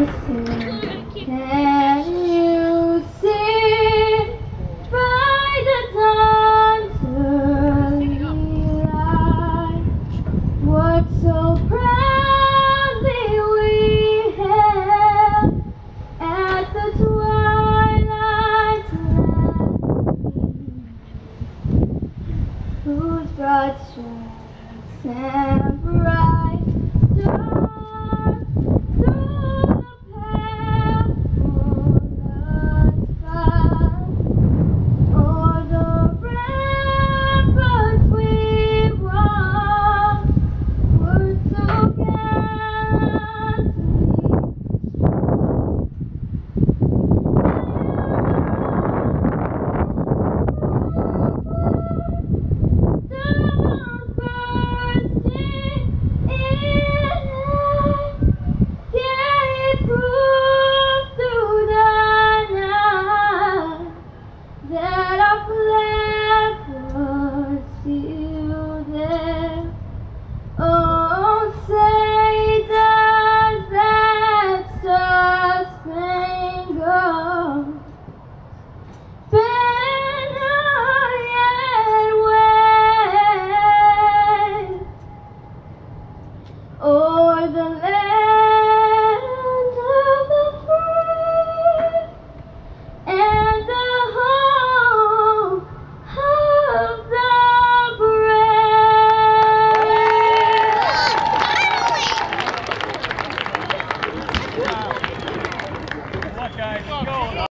listen, can you see by the dawn's early light what so proudly we hailed at the twilight's last gleam, whose broad stripes and bright stars through the perilous fight o'er the ramparts we walked were so gallantly that our flag was still there. Oh, say does that star-spangled banner yet wave o'er the land of the free and the home of the brave? Wow. Good luck, guys.